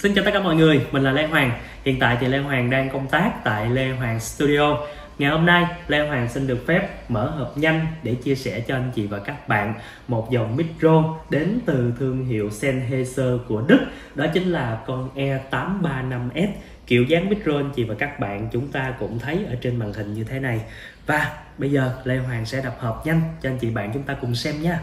Xin chào tất cả mọi người, mình là Lê Hoàng. Hiện tại thì Lê Hoàng đang công tác tại Lê Hoàng Studio. Ngày hôm nay, Lê Hoàng xin được phép mở hộp nhanh để chia sẻ cho anh chị và các bạn một dòng micro đến từ thương hiệu Sennheiser của Đức. Đó chính là con E835S. Kiểu dáng micro anh chị và các bạn chúng ta cũng thấy ở trên màn hình như thế này. Và bây giờ Lê Hoàng sẽ đập hộp nhanh cho anh chị bạn chúng ta cùng xem nha.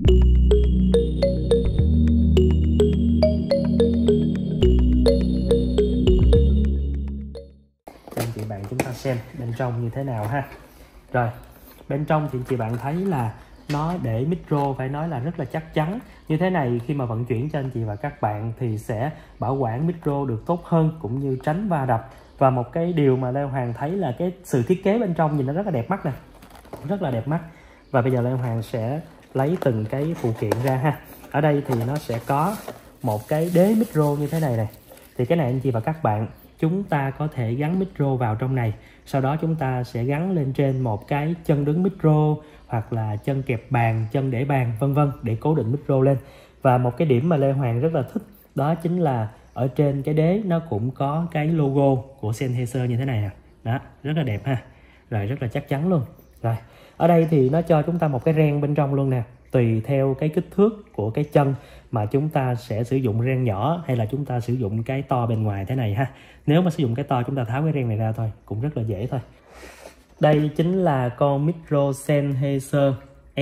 Anh chị bạn chúng ta xem bên trong như thế nào ha. Rồi, bên trong thì anh chị bạn thấy là nó để micro phải nói là rất là chắc chắn. Như thế này khi mà vận chuyển cho anh chị và các bạn thì sẽ bảo quản micro được tốt hơn cũng như tránh va đập. Và một cái điều mà Lê Hoàng thấy là cái sự thiết kế bên trong nhìn nó rất là đẹp mắt nè. Rất là đẹp mắt. Và bây giờ Lê Hoàng sẽ lấy từng cái phụ kiện ra ha. Ở đây thì nó sẽ có một cái đế micro như thế này này. Thì cái này anh chị và các bạn chúng ta có thể gắn micro vào trong này. Sau đó chúng ta sẽ gắn lên trên một cái chân đứng micro hoặc là chân kẹp bàn, chân để bàn vân vân để cố định micro lên. Và một cái điểm mà Lê Hoàng rất là thích đó chính là ở trên cái đế nó cũng có cái logo của Sennheiser như thế này nè. Đó, rất là đẹp ha. Rồi rất là chắc chắn luôn. Rồi, ở đây thì nó cho chúng ta một cái ren bên trong luôn nè. Tùy theo cái kích thước của cái chân mà chúng ta sẽ sử dụng ren nhỏ hay là chúng ta sử dụng cái to bên ngoài thế này ha. Nếu mà sử dụng cái to chúng ta tháo cái ren này ra thôi, cũng rất là dễ thôi. Đây chính là con micro Sennheiser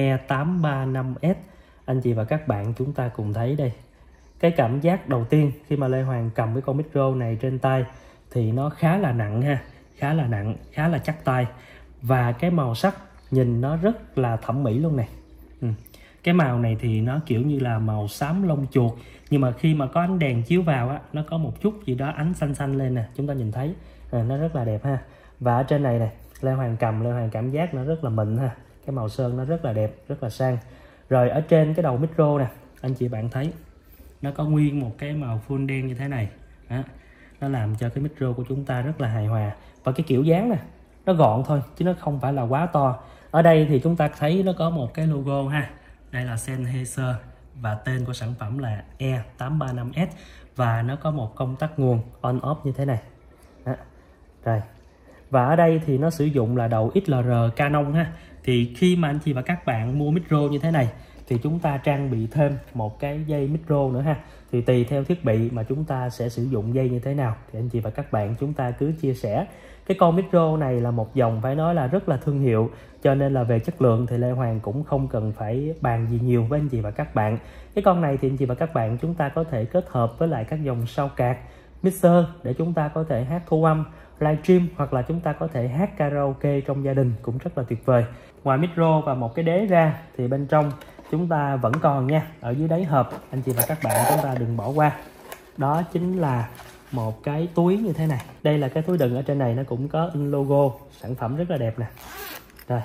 E835S. Anh chị và các bạn chúng ta cùng thấy đây. Cái cảm giác đầu tiên khi mà Lê Hoàng cầm cái con micro này trên tay thì nó khá là nặng ha. Khá là nặng, khá là chắc tay. Và cái màu sắc nhìn nó rất là thẩm mỹ luôn này. Cái màu này thì nó kiểu như là màu xám lông chuột. Nhưng mà khi mà có ánh đèn chiếu vào á, nó có một chút gì đó ánh xanh xanh lên nè. Chúng ta nhìn thấy nó rất là đẹp ha. Và ở trên này nè, Lê Hoàng cầm, Lê Hoàng cảm giác nó rất là mịn ha. Cái màu sơn nó rất là đẹp, rất là sang. Rồi ở trên cái đầu micro nè, anh chị bạn thấy nó có nguyên một cái màu full đen như thế này đó. Nó làm cho cái micro của chúng ta rất là hài hòa. Và cái kiểu dáng nè, nó gọn thôi chứ nó không phải là quá to. Ở đây thì chúng ta thấy nó có một cái logo ha. Đây là Sennheiser và tên của sản phẩm là E835S. Và nó có một công tắc nguồn on off như thế này đó. Rồi. Và ở đây thì nó sử dụng là đầu XLR Canon ha. Thì khi mà anh chị và các bạn mua micro như thế này thì chúng ta trang bị thêm một cái dây micro nữa ha. Thì tùy theo thiết bị mà chúng ta sẽ sử dụng dây như thế nào thì anh chị và các bạn chúng ta cứ chia sẻ. Cái con micro này là một dòng phải nói là rất là thương hiệu, cho nên là về chất lượng thì Lê Hoàng cũng không cần phải bàn gì nhiều với anh chị và các bạn. Cái con này thì anh chị và các bạn chúng ta có thể kết hợp với lại các dòng sau card, mixer để chúng ta có thể hát thu âm, livestream hoặc là chúng ta có thể hát karaoke trong gia đình cũng rất là tuyệt vời. Ngoài micro và một cái đế ra thì bên trong chúng ta vẫn còn nha, ở dưới đáy hộp anh chị và các bạn chúng ta đừng bỏ qua. Đó chính là một cái túi như thế này. Đây là cái túi đựng, ở trên này nó cũng có in logo sản phẩm rất là đẹp nè. Rồi.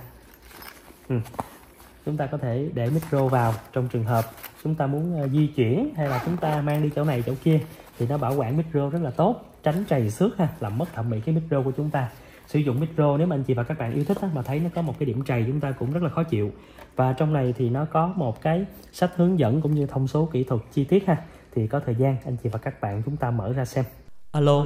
Chúng ta có thể để micro vào trong trường hợp chúng ta muốn di chuyển hay là chúng ta mang đi chỗ này chỗ kia thì nó bảo quản micro rất là tốt, tránh trầy xước ha, làm mất thẩm mỹ cái micro của chúng ta. Sử dụng micro nếu mà anh chị và các bạn yêu thích mà thấy nó có một cái điểm trầy chúng ta cũng rất là khó chịu. Và trong này thì nó có một cái sách hướng dẫn cũng như thông số kỹ thuật chi tiết ha. Thì có thời gian anh chị và các bạn chúng ta mở ra xem. Alo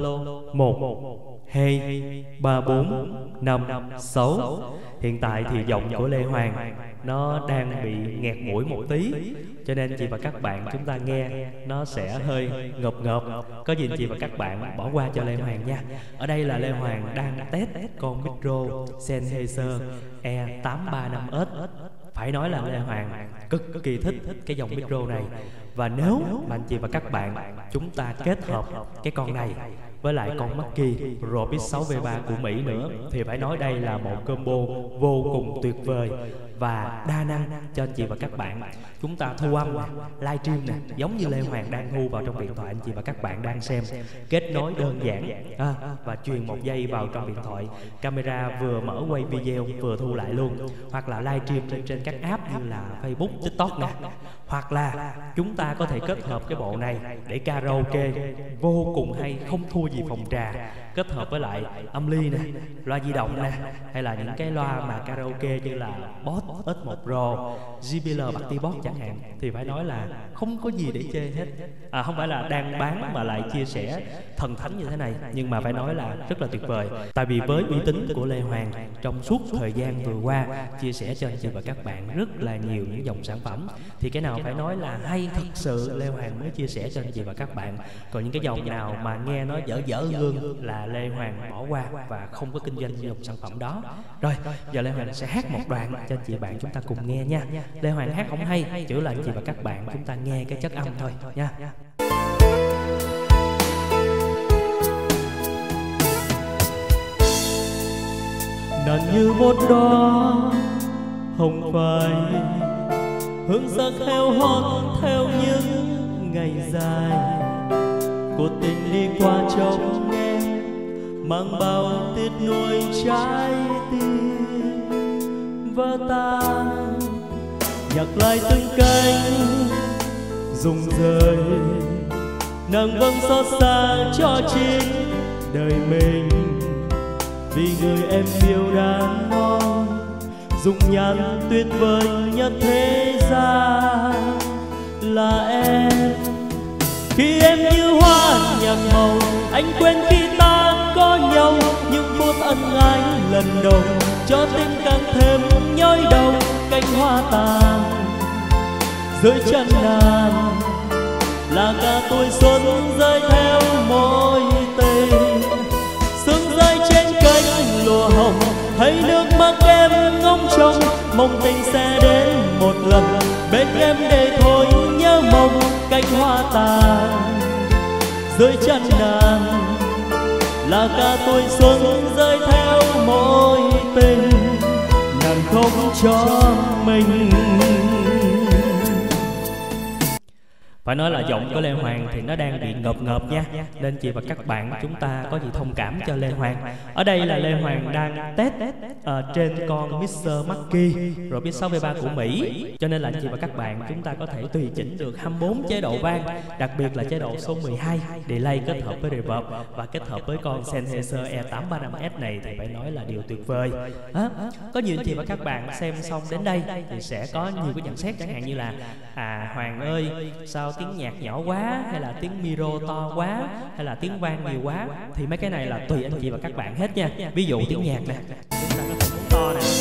1 2 3 4 5 6. Hiện tại thì giọng của Lê Hoàng nó đang bị nghẹt mũi một tí, cho nên chị và các bạn chúng ta nghe nó sẽ hơi ngợp ngợp. Có gì chị và các bạn bỏ qua cho Lê Hoàng nha. Ở đây là Lê Hoàng đang test con micro Sennheiser E835S. Phải nói là Lê Hoàng cực kỳ thích cái dòng micro này. Và nếu mà anh chị và các bạn chúng ta kết hợp cái con này với lại con Mackie Pro Beats 6V3 của Mỹ nữa thì phải nói đây là một combo vô cùng tuyệt vời và đa năng cho anh chị và các bạn. Chúng ta thu âm livestream nè, giống như Lê Hoàng đang thu vào trong điện thoại anh chị và các bạn đang xem. Kết nối đơn giản và truyền một dây vào trong điện thoại. Camera vừa mở quay video vừa thu lại luôn. Hoặc là livestream trên các app như là Facebook, TikTok nè. Hoặc là chúng ta có thể kết hợp cái bộ này để karaoke vô cùng hay, không thua gì phòng trà kết hợp với lại âm ly nè, loa di động nè, hay là những cái loa mà karaoke như là Boss X1 Pro, JBL Party Box chẳng hạn, thì phải nói là không có gì để chê hết. Không phải là đang bán mà lại chia sẻ thần thánh như thế này, nhưng mà phải nói là rất là tuyệt vời. Tại vì với uy tín của Lê Hoàng trong suốt thời gian vừa qua chia sẻ cho anh chị và các bạn rất là nhiều những dòng sản phẩm, thì cái nào phải nói là hay thật sự Lê Hoàng mới chia sẻ cho anh chị và các bạn. Còn những cái dòng nào mà nghe nó dở gương là Lê Hoàng bỏ qua và không có kinh doanh dòng sản phẩm đó. Rồi giờ Lê Hoàng sẽ hát một đoạn cho anh chị bạn chúng ta cùng nghe nha. Lê Hoàng hát không hay, chỉ là anh chị và các bạn chúng ta nghe cái chất âm thôi nha. Nàng như một đóa hồng phai hương sắc heo hót theo những ngày dài, cuộc tình đi qua trong em mang bao tiếc nuối trái tim vỡ tan, nhặt lại từng cánh rụng rời, nàng vâng xót xa cho chính đời mình, vì người em yêu đàn non dung nhan tuyệt vời nhất thế gian là em. Khi em như hoa nhạc màu, anh quên khi ta có nhau, những phút ân ái lần đầu cho tim càng thêm nhói đau. Cánh hoa tàn dưới chân nàng là cả tuổi xuân rơi theo mối tình, sương rơi trên cánh lụa hồng, thấy nước mắt em ngóng trông, mong tình sẽ đến một lần bên em để thôi nhớ mong. Cánh hoa tàn dưới chân nàng là cả tuổi xuân rơi theo mối tình, nàng không cho mình. Phải nói là giọng của Lê Hoàng thì nó đang bị ngợp nha, nên chị và các bạn chúng ta có gì thông cảm cho Lê Hoàng. Ở đây là Lê Hoàng đang test trên con Mr. Mackie rồi biết 63 của Mỹ, cho nên là anh chị và các bạn chúng ta có thể tùy chỉnh được 24 chế độ vang, đặc biệt là chế độ số 12 delay kết hợp với reverb và kết hợp với con Sennheiser E835S này thì phải nói là điều tuyệt vời. Có nhiều anh chị và các bạn xem xong đến đây thì sẽ có nhiều cái nhận xét, chẳng hạn như là Hoàng ơi sao tiếng nhạc nhỏ quá, hay là tiếng micro to quá, hay là tiếng vang nhiều quá, thì mấy cái này là tùy anh chị và các bạn hết nha. Ví dụ tiếng nhạc nè, chúng ta có thể muốn to nè,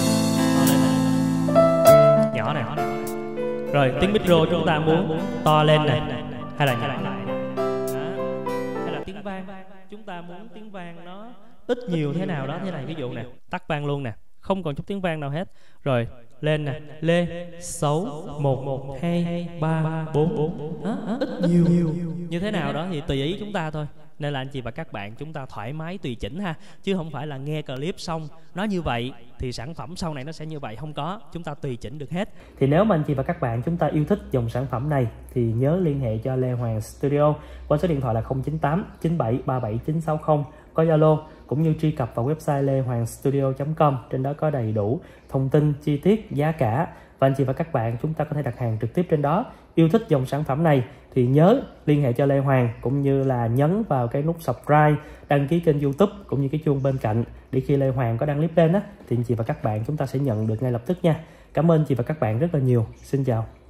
nhỏ nè, rồi tiếng micro chúng ta muốn to lên nè, hay là nhỏ lại, hay là tiếng vang chúng ta muốn tiếng vang nó ít nhiều thế nào đó thế này, ví dụ nè, tắt vang luôn nè, không còn chút tiếng vang nào hết. Rồi lên nè, Lê 6 1 1 2 3 4 ít nhiều như thế nào đó thì tùy ý chúng ta thôi. Nên là anh chị và các bạn chúng ta thoải mái tùy chỉnh ha, chứ không phải là nghe clip xong nó như vậy thì sản phẩm sau này nó sẽ như vậy, không có, chúng ta tùy chỉnh được hết. Thì nếu mà anh chị và các bạn chúng ta yêu thích dòng sản phẩm này thì nhớ liên hệ cho Lê Hoàng Studio qua số điện thoại là 098 97 37 960, có Zalo, cũng như truy cập vào website lehwangstudio.com. Trên đó có đầy đủ thông tin chi tiết, giá cả, và anh chị và các bạn chúng ta có thể đặt hàng trực tiếp trên đó. Yêu thích dòng sản phẩm này thì nhớ liên hệ cho Lê Hoàng, cũng như là nhấn vào cái nút subscribe, đăng ký kênh YouTube cũng như cái chuông bên cạnh, để khi Lê Hoàng có đăng clip lên thì anh chị và các bạn chúng ta sẽ nhận được ngay lập tức nha. Cảm ơn chị và các bạn rất là nhiều. Xin chào.